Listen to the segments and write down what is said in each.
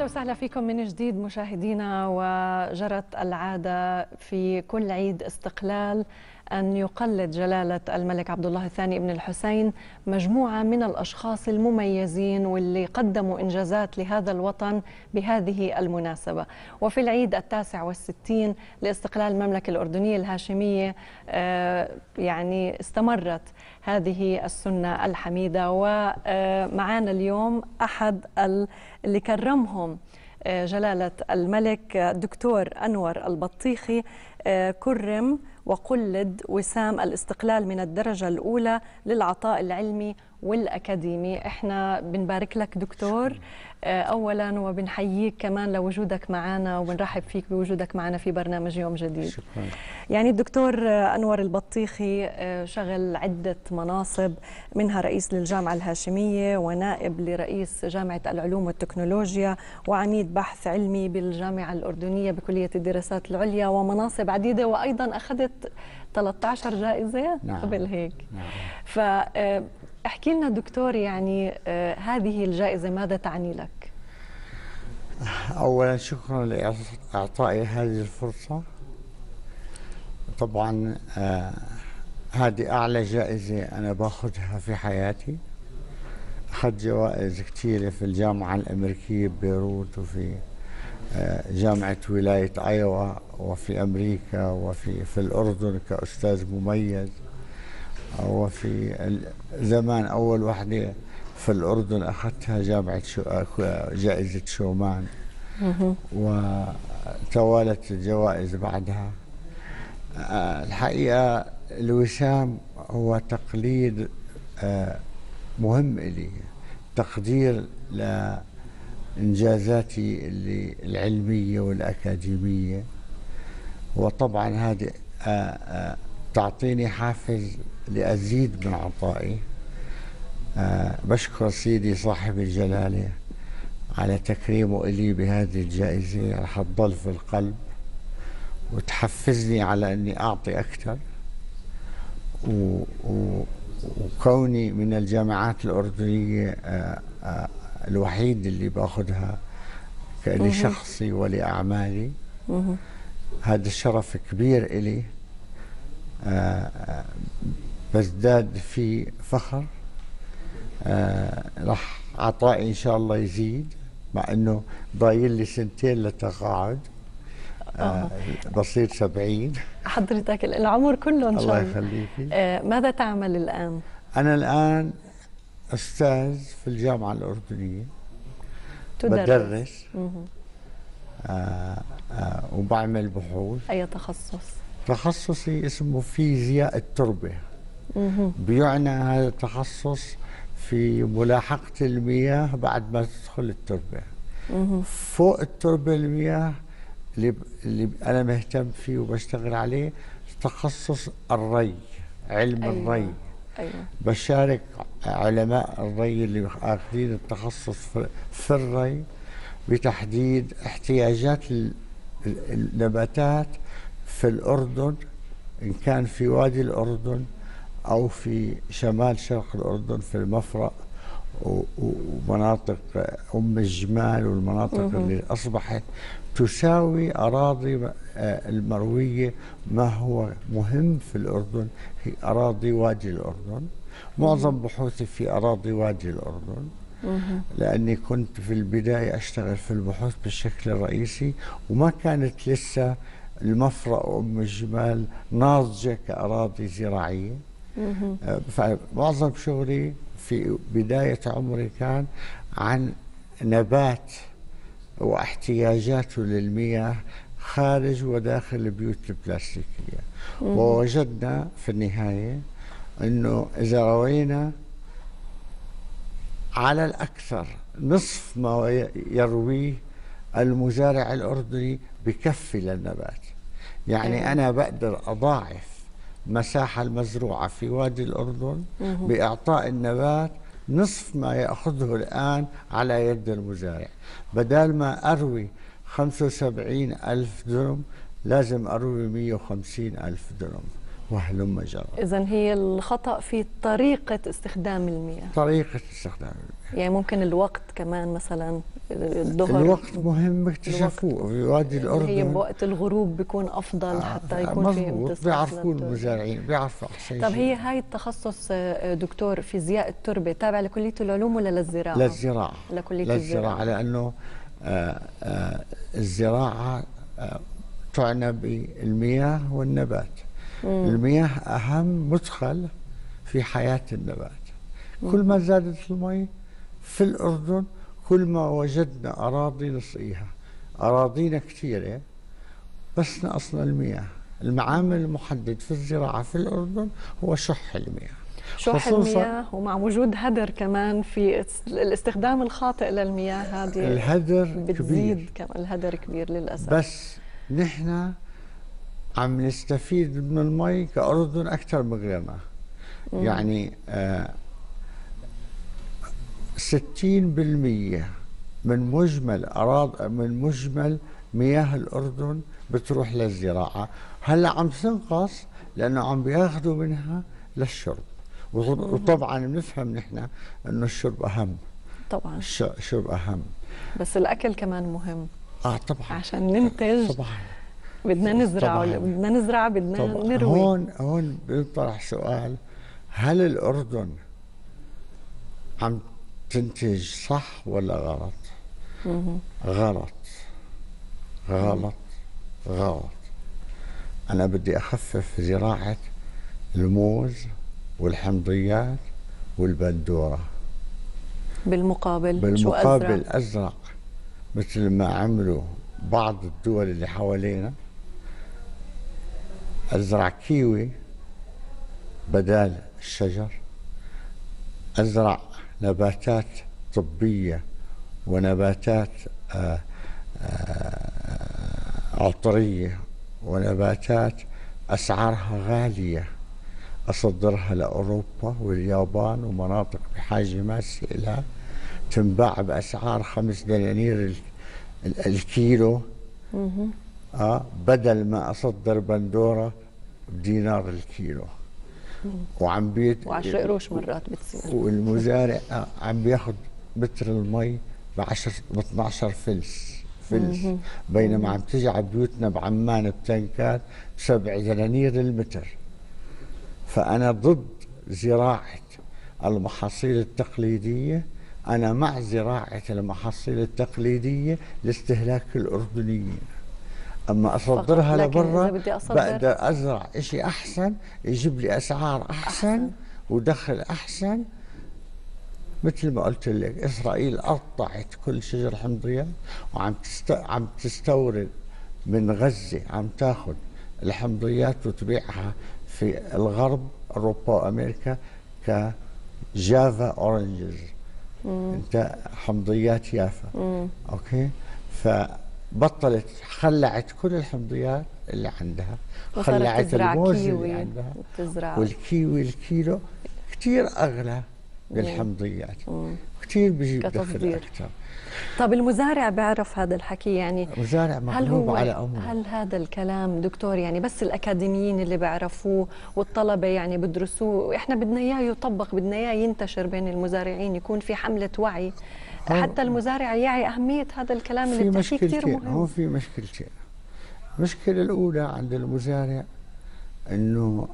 وسهلا فيكم من جديد مشاهدينا. وجرت العادة في كل عيد استقلال أن يقلد جلالة الملك عبد الله الثاني بن الحسين مجموعة من الأشخاص المميزين واللي قدموا إنجازات لهذا الوطن بهذه المناسبة. وفي العيد 69 لاستقلال المملكة الأردنية الهاشمية يعني استمرت هذه السنة الحميدة. ومعانا اليوم أحد اللي كرمهم جلالة الملك الدكتور أنور البطيخي، كرم وقلد وسام الاستقلال من الدرجة الأولى للعطاء العلمي والأكاديمي. احنا بنبارك لك دكتور أولا، وبنحييك كمان لوجودك معنا، وبنرحب فيك بوجودك معنا في برنامج يوم جديد. شكرا. يعني الدكتور أنور البطيخي شغل عدة مناصب، منها رئيس للجامعة الهاشمية ونائب لرئيس جامعة العلوم والتكنولوجيا وعميد بحث علمي بالجامعة الأردنية بكلية الدراسات العليا، ومناصب عديدة، وأيضا أخذت 13 جائزة قبل هيك. فاحكي لنا دكتور، يعني هذه الجائزة ماذا تعني لك؟ أولا شكرا لإعطائي هذه الفرصة. طبعا هذه أعلى جائزة أنا باخذها في حياتي. أخذت جوائز كثيرة في الجامعة الأمريكية ببيروت، وفي جامعة ولاية أيوا، وفي أمريكا، وفي الأردن كأستاذ مميز، وفي زمان أول وحدة في الأردن أخذتها جائزة شومان، وتوالت الجوائز بعدها. الحقيقة الوسام هو تقليد مهم إلي، تقدير لإنجازاتي العلمية والأكاديمية، وطبعا هذه تعطيني حافز لأزيد من عطائي. بشكر سيدي صاحب الجلالة على تكريمه إلي بهذه الجائزة، رح تضل في القلب وتحفزني على أني أعطي أكثر. وكوني من الجامعات الأردنية الوحيد اللي باخذها لشخصي ولأعمالي، هذا الشرف كبير إلي. بزداد في فخر. رح عطائي إن شاء الله يزيد، مع أنه ضايل لي سنتين لتقاعد. بصير 70. حضرتك العمر كله إن شاء الله. الله يخليكي. ماذا تعمل الآن؟ أنا الآن أستاذ في الجامعة الأردنية، بدرس وبعمل بحوث. أي تخصص؟ تخصصي اسمه فيزياء التربة. بيعنى هذا التخصص في ملاحقة المياه بعد ما تدخل التربة. فوق التربة المياه اللي أنا مهتم فيه وبشتغل عليه تخصص الري، علم الري. بشارك علماء الري اللي آخذين التخصص في الري بتحديد احتياجات النباتات في الأردن، إن كان في وادي الأردن أو في شمال شرق الأردن في المفرق ومناطق أم الجمال، والمناطق اللي أصبحت تساوي أراضي المروية. ما هو مهم في الأردن هي أراضي وادي الأردن. معظم بحوثي في أراضي وادي الأردن، لأني كنت في البداية أشتغل في البحوث بالشكل الرئيسي، وما كانت لسه المفرق وأم الجمال ناضجة كأراضي زراعية. فمعظم شغلي في بداية عمري كان عن نبات واحتياجاته للمياه خارج وداخل البيوت البلاستيكية. ووجدنا في النهاية أنه إذا روينا على الأكثر نصف ما يرويه المزارع الأردني بكفي للنبات. يعني أنا بقدر أضاعف مساحة المزروعة في وادي الأردن بإعطاء النبات نصف ما يأخذه الآن على يد المزارع. بدل ما أروي 75,000 دنم لازم أروي 150,000 دنم. وهلم جرى. إذا هي الخطأ في طريقة استخدام المياه. طريقة استخدام المياه. يعني ممكن الوقت كمان مثلا الظهر. الوقت مهم، اكتشفوه في وادي الأردن. هي بوقت الغروب بيكون أفضل حتى يكون في امتصاص. بيعرفوا المزارعين، بيعرفوا أحسن طب شيء. هي هاي التخصص دكتور فيزياء التربة تابع لكلية العلوم ولا للزراعة؟ للزراعة. لكلية الزراعة. لأنه الزراعة تعنى بالمياه والنبات. المياه أهم مدخل في حياة النبات. كل ما زادت المي في الأردن كل ما وجدنا أراضي نسقيها. أراضينا كثيرة بس نقصنا المياه. المعامل المحدد في الزراعة في الأردن هو شح المياه. شح المياه، ومع وجود هدر كمان في الاستخدام الخاطئ للمياه هذه. الهدر بتزيد كبير. كمان الهدر كبير للأسف. بس نحن عم نستفيد من المي كأردن أكثر من غيرنا. يعني 60% من مجمل مياه الأردن بتروح للزراعة. هلا عم تنقص لأنه عم بياخذوا منها للشرب. وطبعا بنفهم نحن أنه الشرب أهم. طبعا الشرب أهم، بس الأكل كمان مهم. طبعا عشان ننتج طبعا بدنا نزرع بدنا نروي. هون بيطرح سؤال: هل الأردن عم تنتج صح ولا غلط؟ غلط غلط غلط. أنا بدي أخفف زراعة الموز والحمضيات والبندورة. بالمقابل أزرع مثل ما عملوا بعض الدول اللي حوالينا. أزرع كيوي بدال الشجر. أزرع نباتات طبية ونباتات عطرية ونباتات أسعارها غالية، أصدرها لأوروبا واليابان ومناطق بحاجة ماسة لها، تنباع بأسعار 5 دنانير الكيلو. بدل ما أصدر بندورة بدينار الكيلو. و10 قروش مرات بتصير. والمزارع عم بياخذ متر المي ب 12 فلس. بينما عم تجي على بيوتنا بعمان بتنكات ب7 دنانير المتر. فأنا ضد زراعة المحاصيل التقليدية. أنا مع زراعة المحاصيل التقليدية لاستهلاك الأردنيين. أما أصدرها لبرا بقدر أزرع إشي أحسن يجيب لي أسعار أحسن ودخل أحسن. مثل ما قلت لك، إسرائيل قطعت كل شجر حمضيات وعم تستورد من غزة، عم تاخذ الحمضيات وتبيعها في الغرب، أوروبا وأمريكا، كجافا أورنجز. انت حمضيات يافا. اوكي. فبطلت، خلعت كل الحمضيات اللي عندها، خلعت الموز اللي عندها. والكيوي الكيلو كثير اغلى بالحمضيات، كثير بيجيب دخل اكثر. طب المزارع بيعرف هذا الحكي؟ يعني مزارع مغلوب على امره. هل هذا الكلام دكتور يعني بس الاكاديميين اللي بيعرفوه والطلبه يعني بدرسوه؟ احنا بدنا اياه يطبق، بدنا اياه ينتشر بين المزارعين، يكون في حمله وعي حتى المزارع يعي اهميه هذا الكلام اللي بتحكيه كثير مهم. هو في مشكلتين. المشكله الاولى عند المزارع انه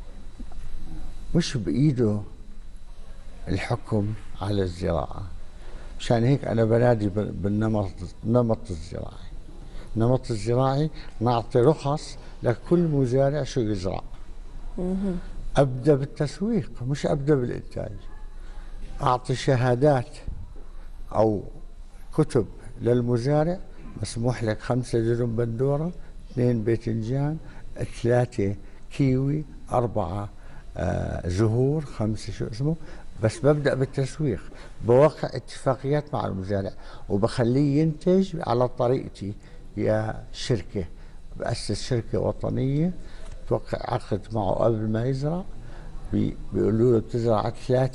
مش بايده الحكم على الزراعه. مشان هيك أنا بنادي بالنمط الزراعي. النمط الزراعي نعطي رخص لكل مزارع شو يزرع. أبدأ بالتسويق، مش أبدأ بالإنتاج. أعطي شهادات أو كتب للمزارع، مسموح لك 5 دجاج بندورة، 2 باذنجان، 3 كيوي، 4 زهور، 5 شو اسمه. بس ببدأ بالتسويق، بوقع اتفاقيات مع المزارع وبخليه ينتج على طريقتي. يا شركة، بأسس شركة وطنية، توقع عقد معه قبل ما يزرع. بيقولوا له بتزرع 3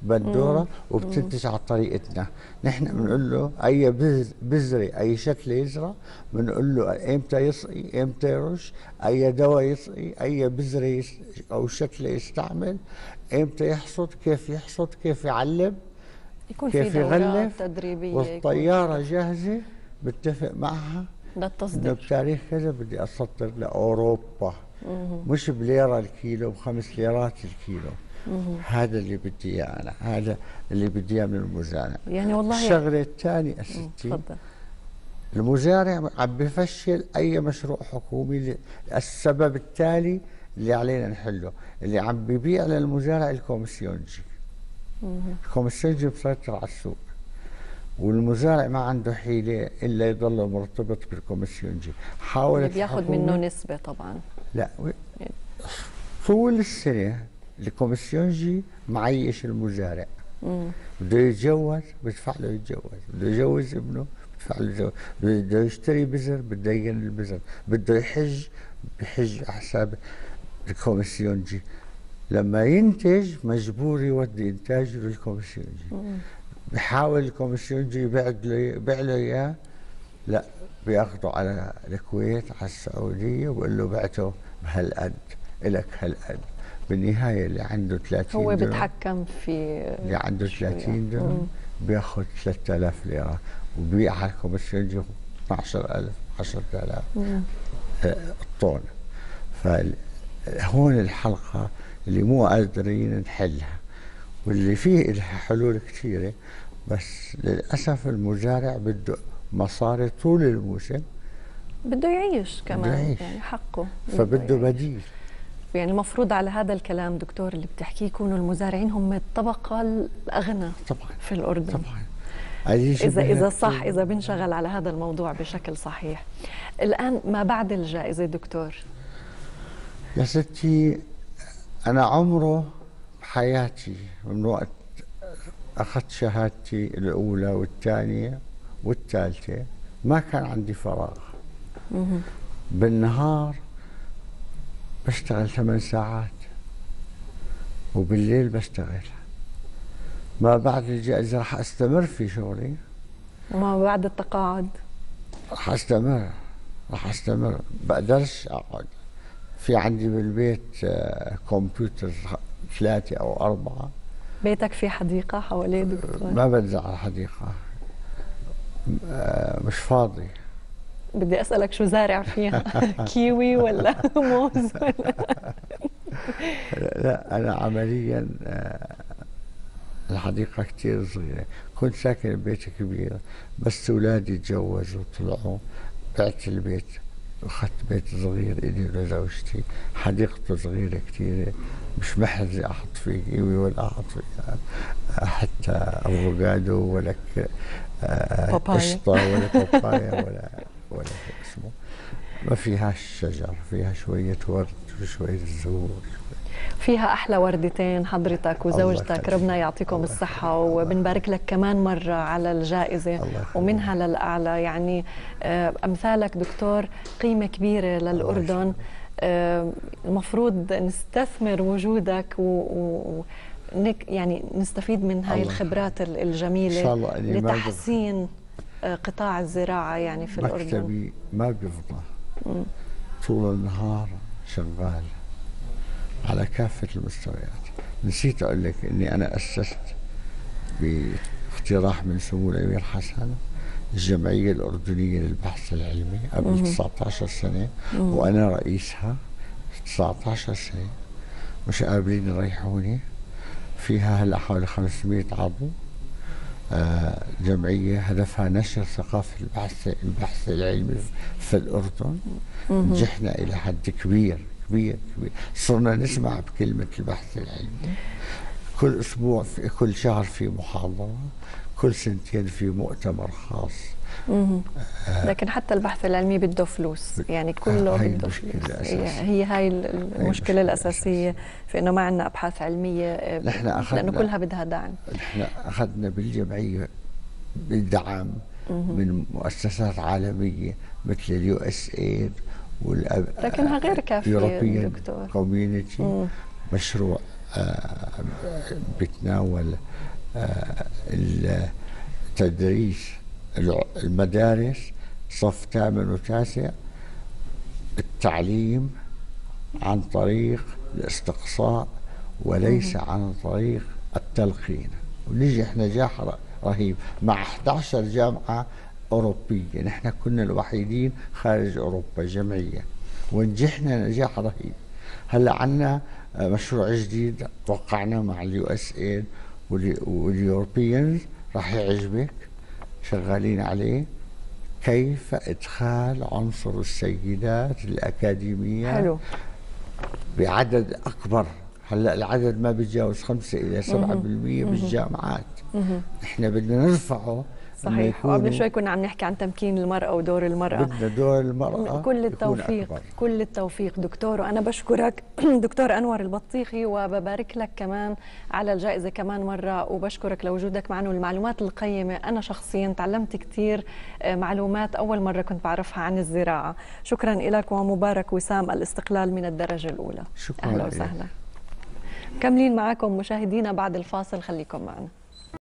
بندوره وبتنتج على طريقتنا. نحن بنقول له اي بذره اي شكل يزرع، بنقول له امتى يسقي، امتى يرش، اي دواء يسقي، اي بذره او شكل يستعمل، امتى يحصد، كيف يحصد، كيف يعلم، يكون كيف في دورات يغلف. تدريبيه، والطياره جاهزه بتفق معها انه للتصدير. بتاريخ كذا بدي اصدر لاوروبا، مش بليره الكيلو، ب5 ليرات الكيلو. هذا اللي بدي اياه انا، هذا اللي بدي اياه من المزارع. يعني والله الشغله الثانيه ستي، تفضل. المزارع عم بفشل اي مشروع حكومي. السبب التالي اللي علينا نحله، اللي عم ببيع للمزارع الكوميسيونجي. الكوميسيونجي مسيطر على السوق، والمزارع ما عنده حيله الا يضل مرتبط بالكوميسيونجي. حاولت اللي بياخذ منه نسبه طبعا. لا، طول السنه الكوميسيونجي معيش المزارع. بده يتجوز بدفع له يتجوز، بده يجوز ابنه بدفع له يتجوز، بده يشتري بذر بده يجن البذر، بده يحج بحج على حساب الكوميسيونجي. لما ينتج مجبور يودي انتاجه للكوميسيونجي. بحاول الكوميسيونجي يبيع له اياه، لا، بياخذه على الكويت، على السعوديه، وبقول له بعته بهالقد، الك هالقد. بالنهايه اللي عنده 30 هو درهم، بيتحكم في اللي عنده 30 درهم بياخذ 3000 ليره، وبيع على الكوميسيونجي 12000 10000 الطن. فهون الحلقه اللي مو قادرين نحلها، واللي فيه لها حلول كثيره، بس للاسف المزارع بده مصاري طول الموسم، بده يعيش كمان، بده يعيش. يعني حقه، فبده بديل. يعني المفروض على هذا الكلام دكتور اللي بتحكيه يكونوا المزارعين هم الطبقة الأغنى طبعا في الأردن. طبعا. إذا صح، إذا بنشغل على هذا الموضوع بشكل صحيح. الآن ما بعد الجائزة دكتور؟ يا ستي، أنا عمره بحياتي من وقت أخذت شهادتي الأولى والثانية والثالثة ما كان عندي فراغ. بالنهار بشتغل 8 ساعات، وبالليل بشتغل. ما بعد الجائزة راح أستمر في شغلي. وما بعد التقاعد؟ راح أستمر. بقدرش أقعد. في عندي بالبيت كمبيوتر 3 أو 4. بيتك في حديقة حواليه دكتور؟ ما بنزع على الحديقة، مش فاضي. بدي أسألك شو زارع فيها؟ كيوي ولا موز ولا؟ لا، أنا عمليا الحديقة كتير صغيرة. كنت ساكن ببيت كبير، بس أولادي تجوزوا وطلعوا، بعت البيت واخذت بيت صغير إلي ولزوجتي. حديقته صغيرة كتيرة، مش محرزة أحط فيه كيوي ولا أحط فيه حتى أفوكادو ولا قشطة ولا بابايا ولا اسمه. ما فيهاش شجر، فيها شوية ورد وشوية زهور. فيها أحلى وردتين حضرتك وزوجتك، ربنا يعطيكم الصحة، وبنبارك لك كمان مرة على الجائزة ومنها للأعلى. يعني أمثالك دكتور قيمة كبيرة للأردن. المفروض نستثمر وجودك يعني نستفيد من هاي الخبرات الجميلة إن شاء الله لتحسين قطاع الزراعة يعني في الأردن. مكتبي ما بيفضى، طول النهار شغال على كافة المستويات. نسيت أقول لك إني أنا أسست باقتراح من سمو الأمير حسن الجمعية الأردنية للبحث العلمي قبل 19 سنة، وأنا رئيسها 19 سنة. مش قابلين يريحوني. فيها هلا حوالي 500 عضو. جمعية هدفها نشر ثقافة البحث العلمي في الأردن. نجحنا إلى حد كبير كبير كبير. صرنا نسمع بكلمة البحث العلمي. كل أسبوع كل شهر في محاضرة، كل سنتين في مؤتمر خاص. لكن حتى البحث العلمي بده فلوس، يعني كله بده فلوس. هي هاي المشكلة الأساسية في إنه ما عندنا أبحاث علمية، لأنه كلها بدها دعم. نحن أخذنا بالجمعية بالدعم من مؤسسات عالمية مثل اليو اس ايد لكنها غير كافية دكتور. كوميونيتي. مشروع بتناول التدريس المدارس صف 8 و9 التعليم عن طريق الاستقصاء وليس عن طريق التلقين، ونجح نجاح رهيب مع 11 جامعة أوروبية. نحن كنا الوحيدين خارج أوروبا جمعية، ونجحنا نجاح رهيب. هلا عنا مشروع جديد وقعنا مع الUSAID واليوروبيانز، راح يعجبك، شغالين عليه، كيف إدخال عنصر السيدات الأكاديميات حلو بعدد أكبر. هلا العدد ما بيتجاوز 5 إلى 7% بالجامعات. احنا بدنا نرفعه. صحيح. وقبل شوي كنا عم نحكي عن تمكين المرأة ودور المرأة. بدنا دور المرأة. كل التوفيق، كل التوفيق دكتور. وأنا بشكرك دكتور أنور البطيخي، وببارك لك كمان على الجائزة كمان مرة، وبشكرك لوجودك معنا والمعلومات القيمة. أنا شخصيا تعلمت كثير معلومات أول مرة كنت بعرفها عن الزراعة. شكرا لك، ومبارك وسام الاستقلال من الدرجة الأولى. شكرا. أهلا وسهلا. مكملين معكم مشاهدينا بعد الفاصل، خليكم معنا.